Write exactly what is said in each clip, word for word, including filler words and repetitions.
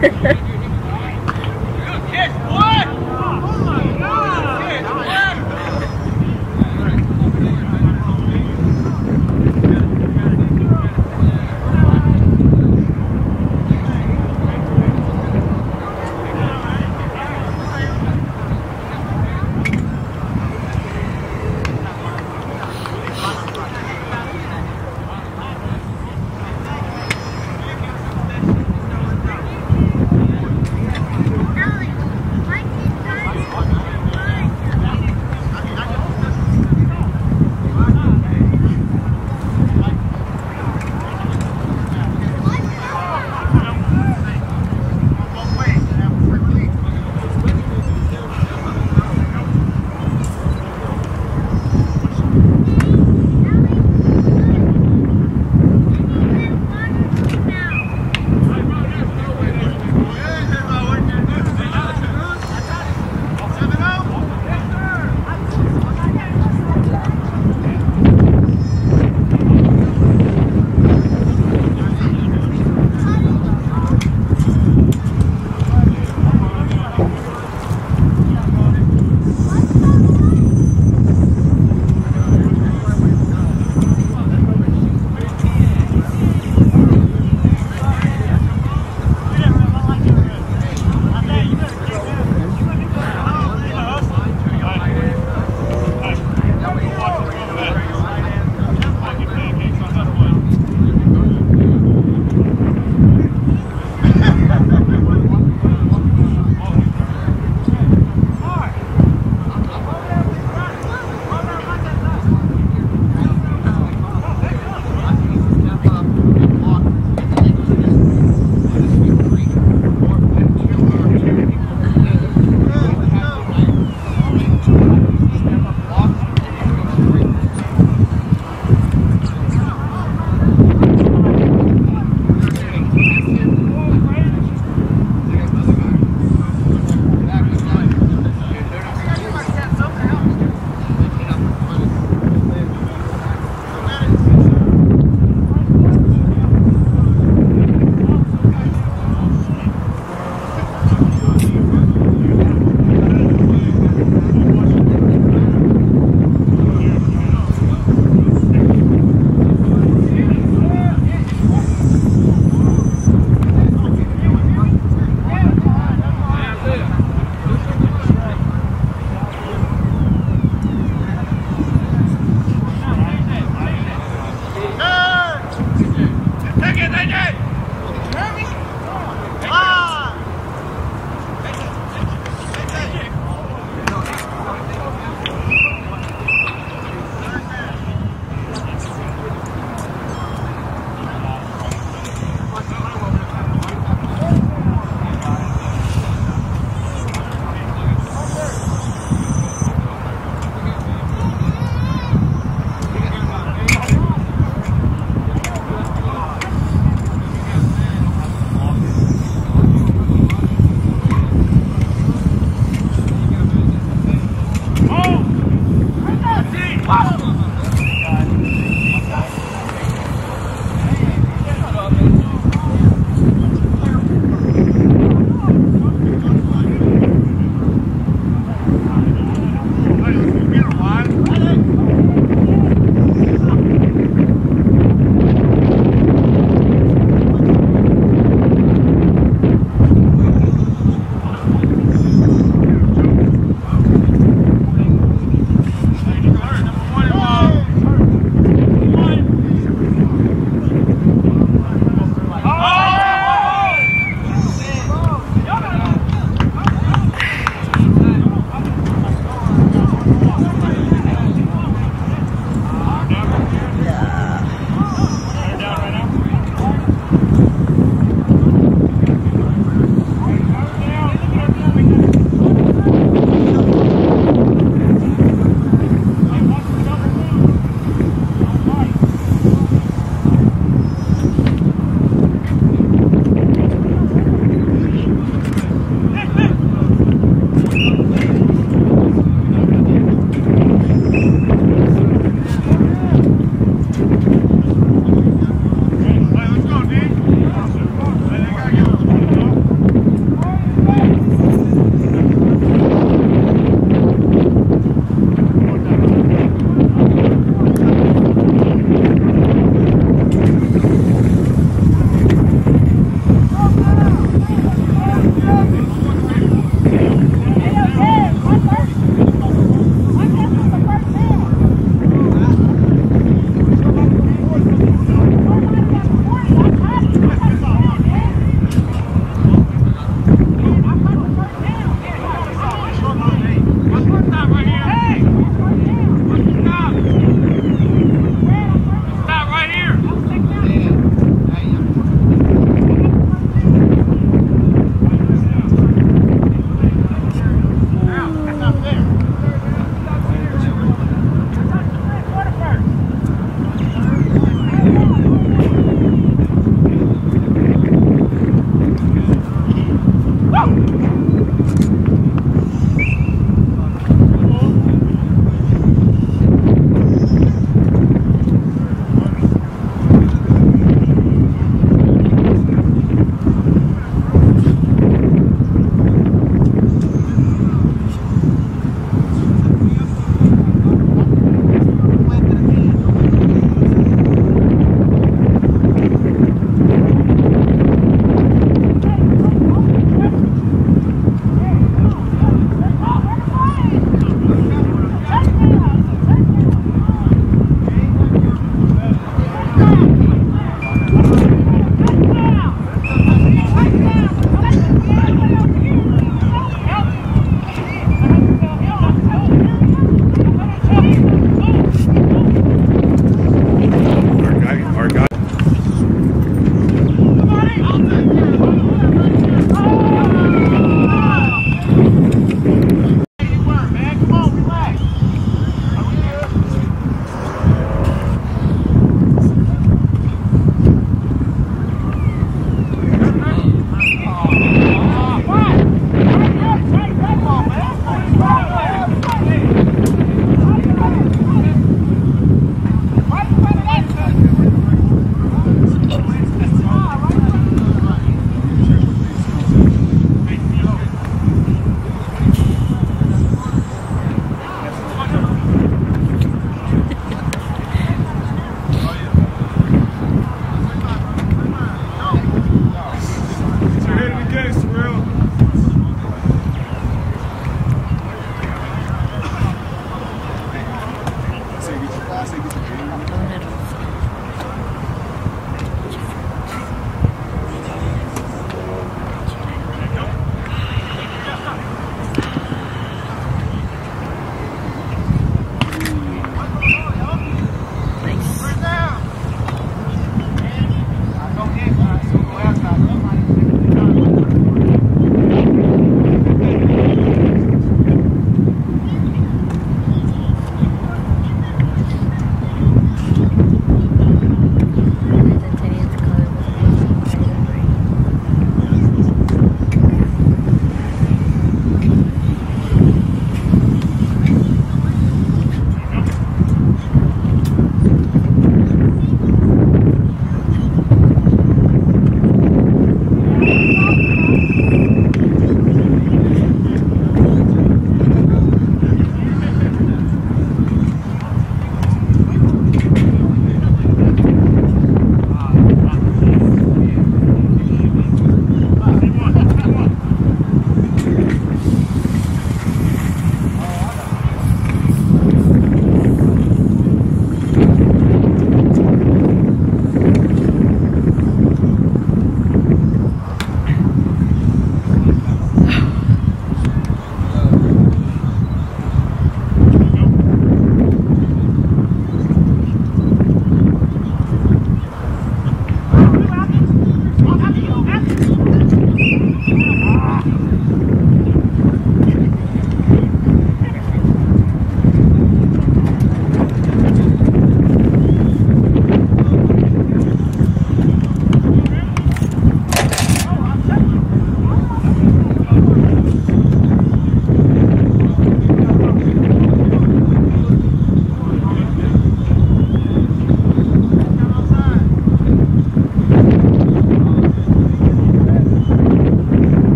One.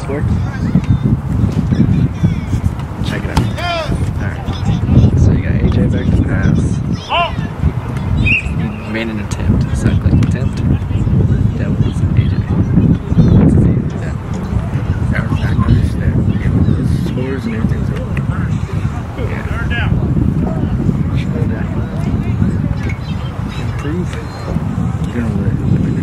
Sports. Check it out. Alright. So you got A J back to pass. He made an attempt. Cycling attempt. Devils, A J. What's his name? Yeah. Aaron Packers. There. Scores and everything's over. Yeah. Show that. Improve. You're gonna win.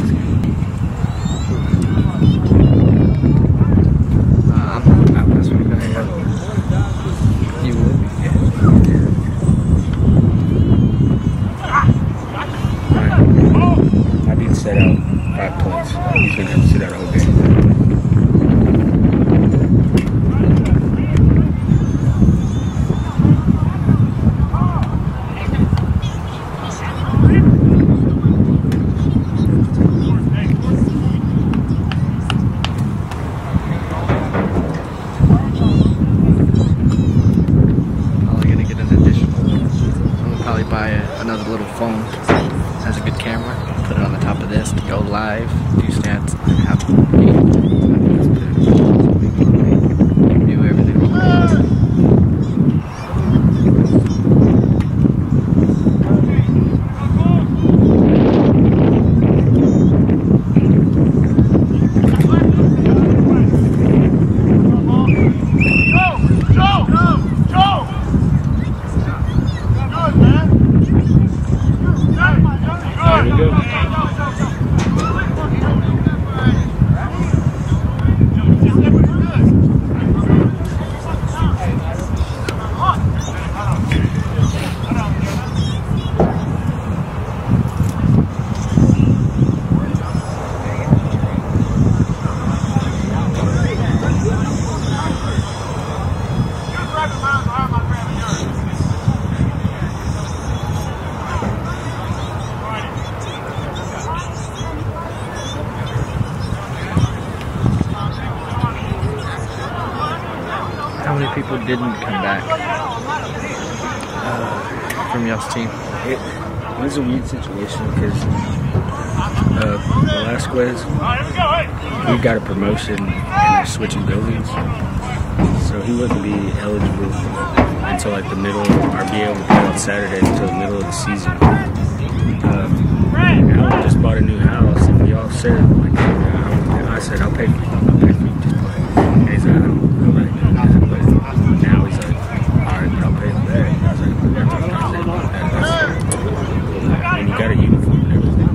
Set out five points. He's gonna have to sit out a whole game. Probably gonna get an additional. I'm gonna probably buy a, another little phone. It has a good camera. Put it on the top of this to go live, do stats, have do everything. How many people didn't come back uh, from y'all's team? It, it was a weird situation because uh, Velasquez, we got a promotion and they're switching buildings, so he wouldn't be eligible until like the middle, or be able to play on Saturday until the middle of the season. Um, Alan just bought a new house and we all said, like, and I said, I'll pay for you, I'll pay for you, just play. And he's like, I don't know right now. Now he's like, alright, but I'll pay for that. And I was like, that's what I'm saying about that. That's, and you got a uniform and everything.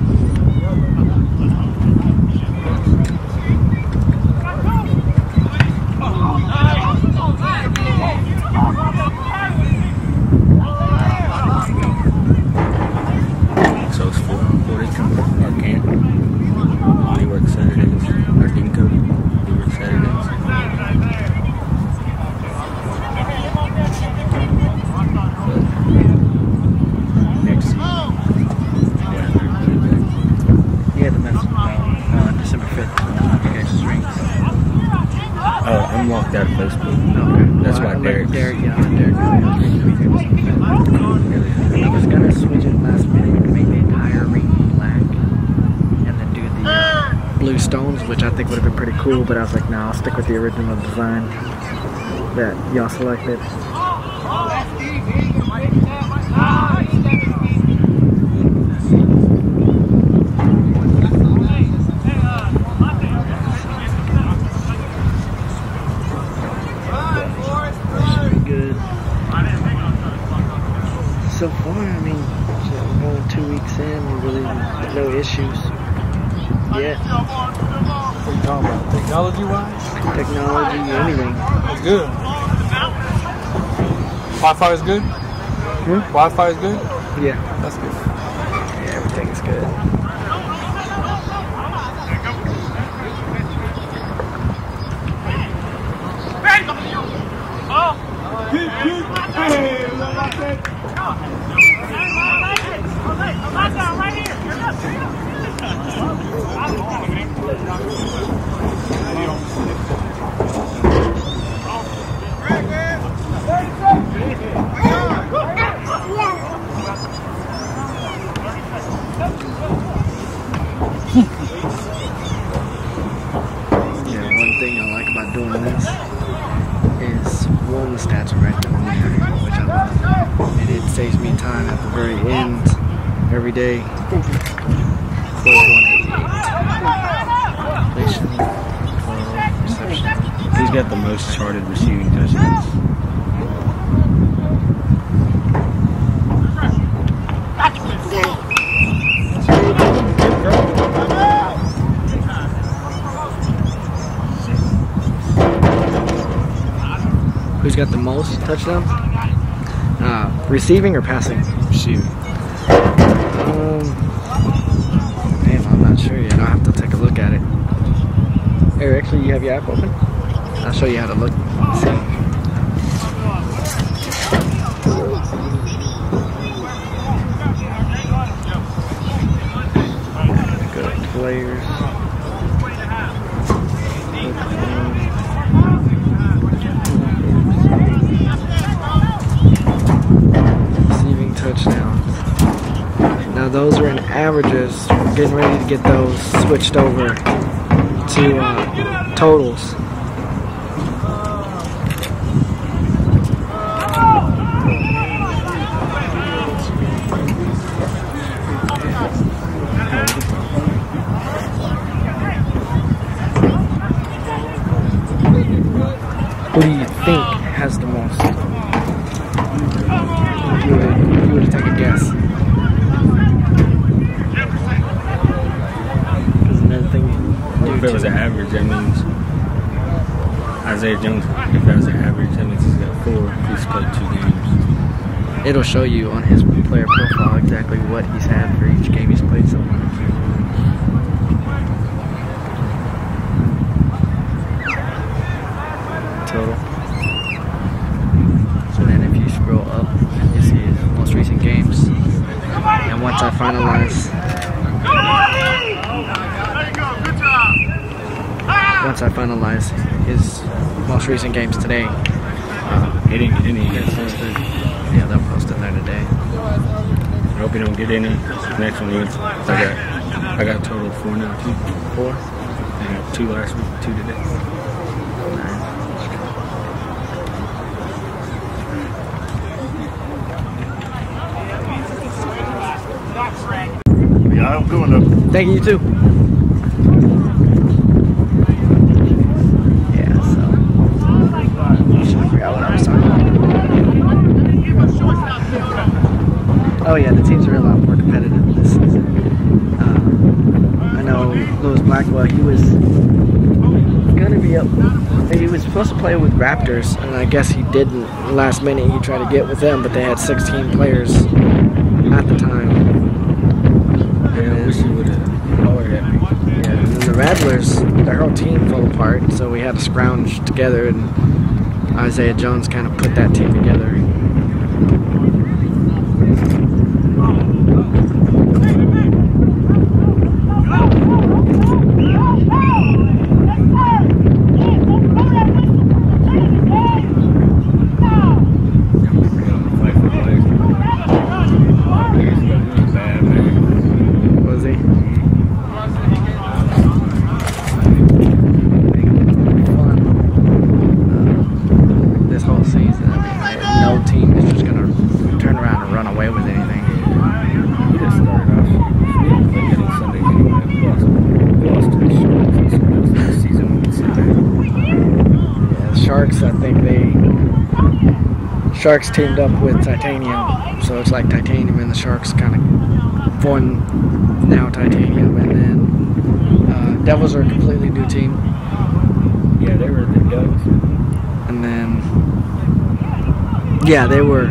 So it's four, four days coming from our camp. He works Saturdays. Our Dinko, he works Saturdays. Next season. Yeah, the message about uh, December fifth. You guys' rings. Oh, I'm locked out of Facebook. Okay. That's well, why Derek. Derek, yeah, Derek. I was gonna switch it last minute to make the entire ring black and then do the uh, blue stones, which I think would have been pretty cool, but I was like, no, I'll stick with the original design that y'all selected. Should be good. So far, I mean, we're only two weeks in, really no issues yet. What are you talking about? Technology-wise? Technology, anything. It's good. Wi-Fi is good? Hmm? Wi-Fi is good? Yeah. That's good. Yeah, everything is good. Yeah, one thing I like about about doing this is one, the stats are right down there, which I love. And it saves me time at the very end every day. four one eighty-eight. Completion, twelve, reception. He's got the most charted receiving touchdowns. Who's got the most touchdowns? Uh, receiving or passing? Receiving. Um, damn, I'm not sure yet. I'll have to take a look at it. Here, actually, you have your app open? I'll show you how to look. See. Go to players. Receiving touchdowns. Now those are in averages. We're getting ready to get those switched over to uh, totals. Who do you think has the most? If you were, if you were to take a guess. Because another thing you If it was an average, that means Isaiah Jones. If that was an average, that means he's got four. He's played two games. it'll show you on his player profile exactly what he's had for each game he's played so far. Total. So then if you scroll up, you see his most recent games. And once I finalize, once I finalize his most recent games today, uh, He didn't get any. they're posted. Yeah, they'll post it there today. I hope he don't get any. Next one, is I got I got a total of four now too. Four. I got two last week, two today. Yeah, I'm going up. Thank you, you too. Yeah, so I forgot what I was talking about. Oh yeah, the teams are a lot more competitive this season. Uh, I know Lewis Blackwell, he was gonna be up. He was supposed to play with Raptors, and I guess he didn't. Last minute, he tried to get with them, but they had sixteen players at the time. Yeah, I wish he would have hollered at me. Yeah, and then the Rattlers, their whole team fell apart, so we had to scrounge together, and Isaiah Jones kind of put that team together. Was he? Fun. Uh, this whole season, I mean, no team is just gonna turn around and run away with anything. He just started off. He didn't play good on Sunday anyway. We lost, we lost to the Sharks this season on Sunday. Yeah, the Sharks, I think they Sharks teamed up with Titanium, so it's like Titanium and the Sharks kind of formed now Titanium, and then uh, Devils are a completely new team, Yeah, they were the Devils. and then yeah, they were.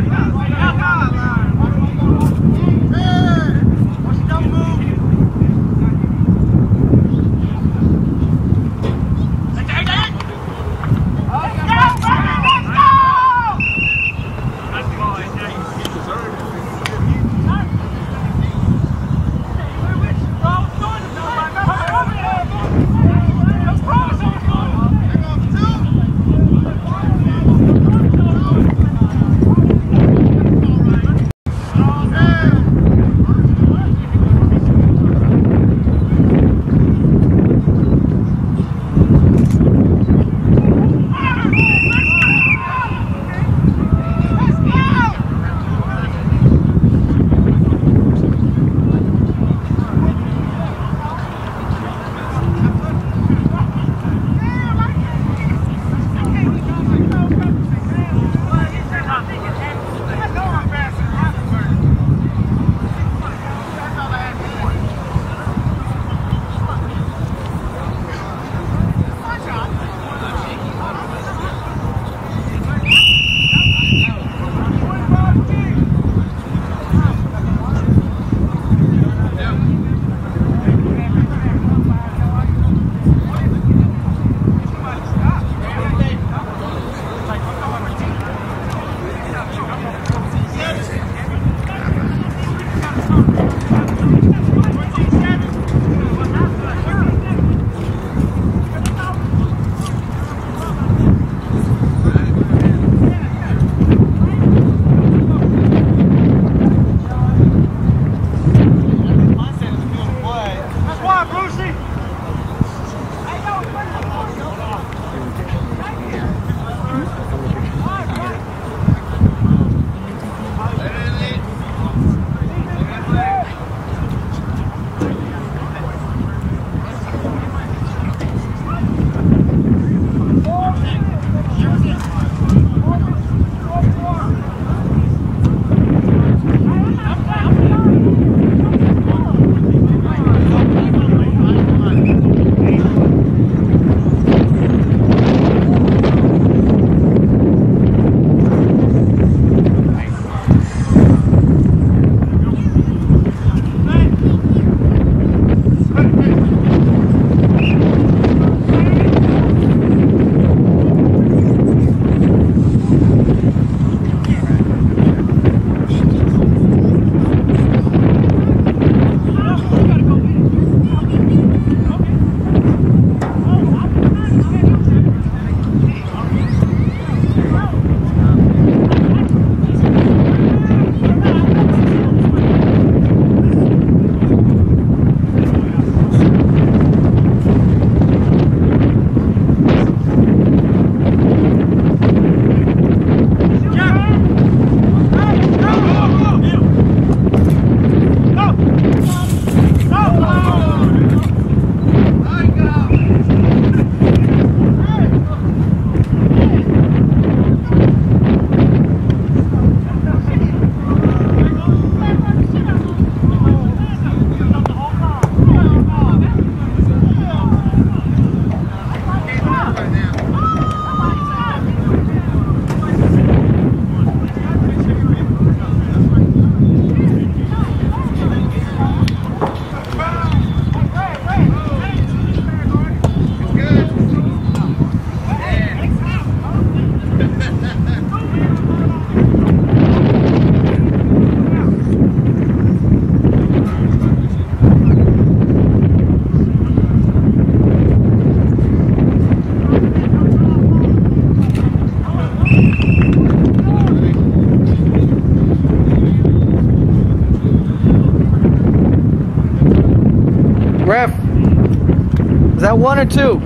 or two?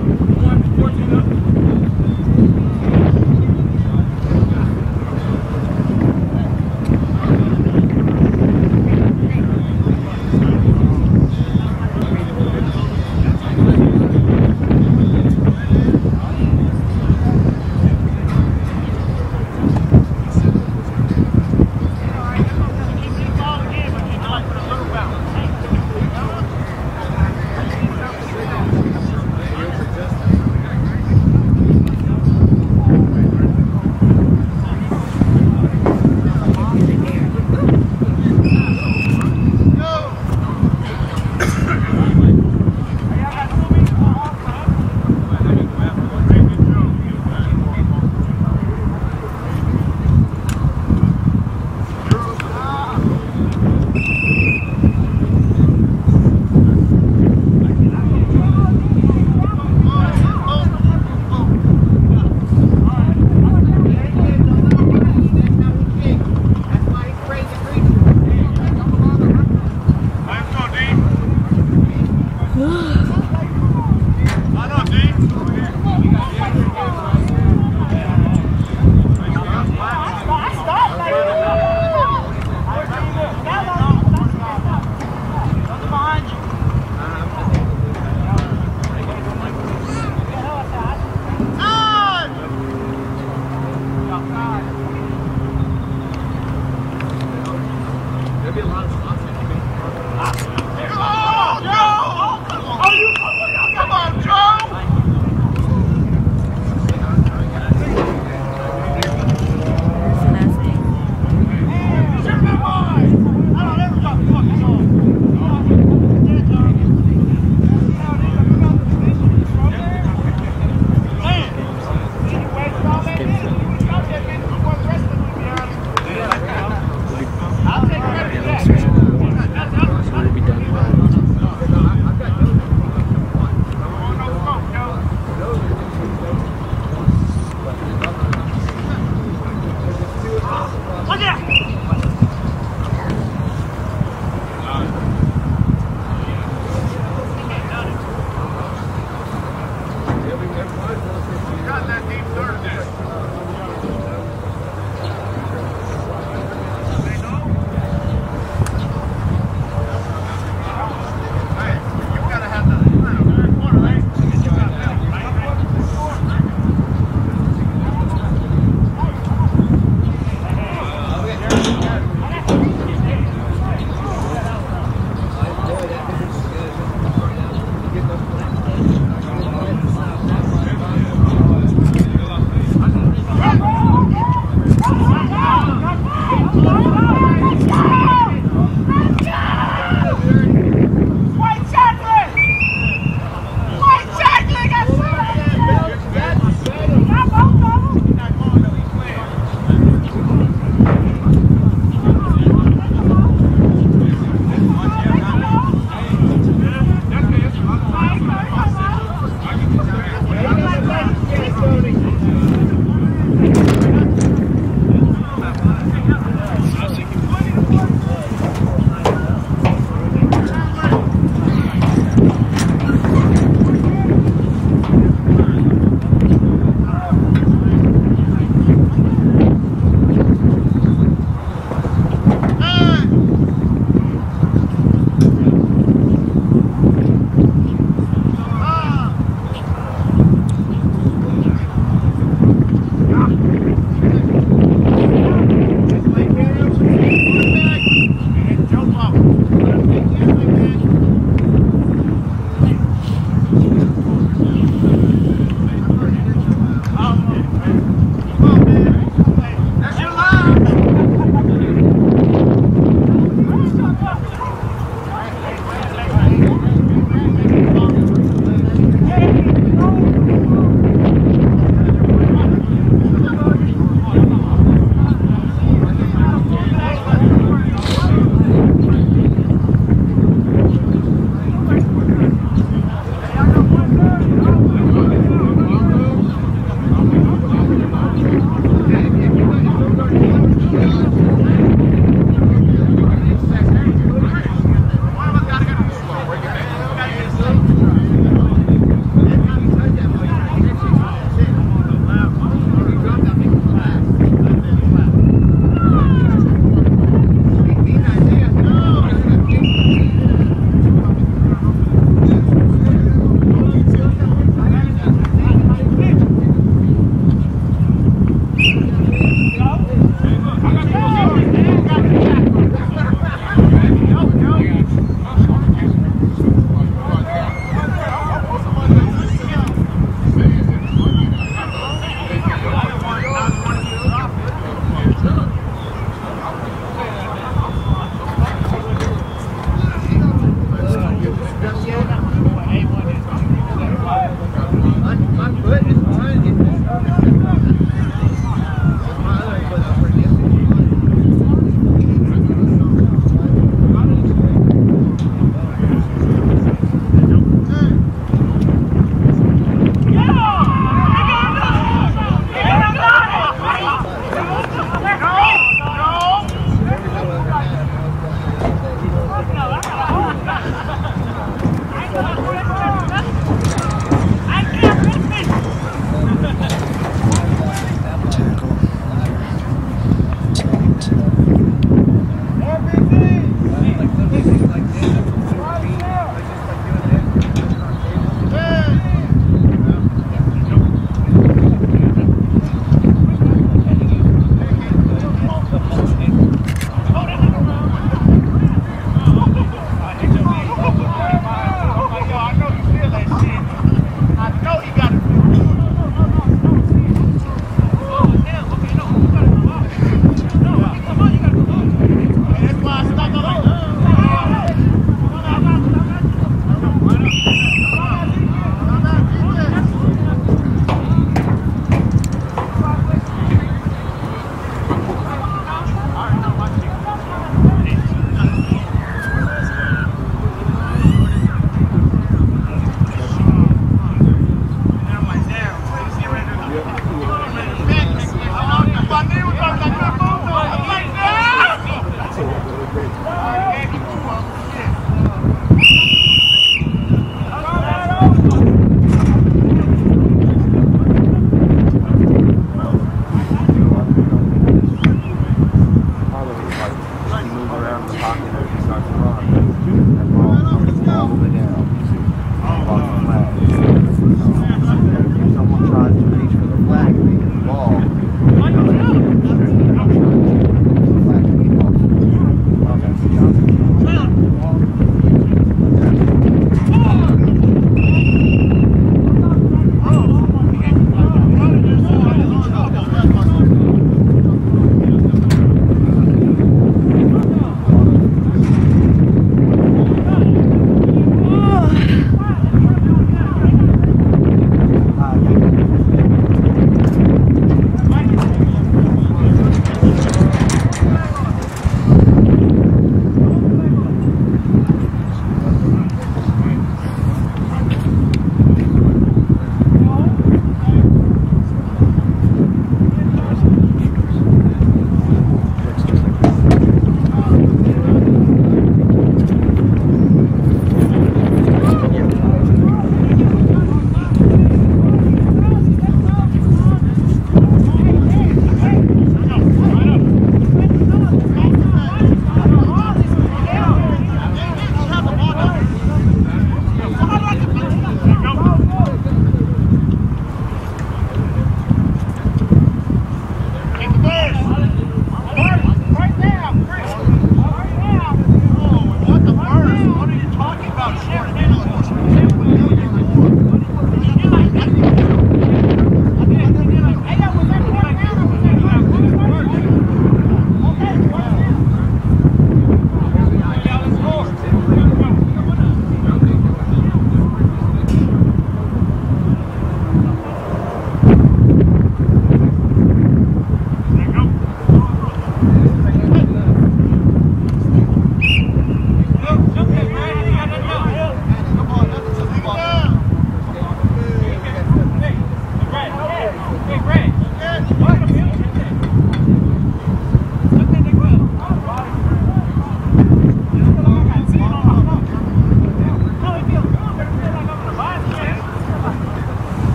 Someone tries to reach for the flag and they get the ball.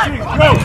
Go!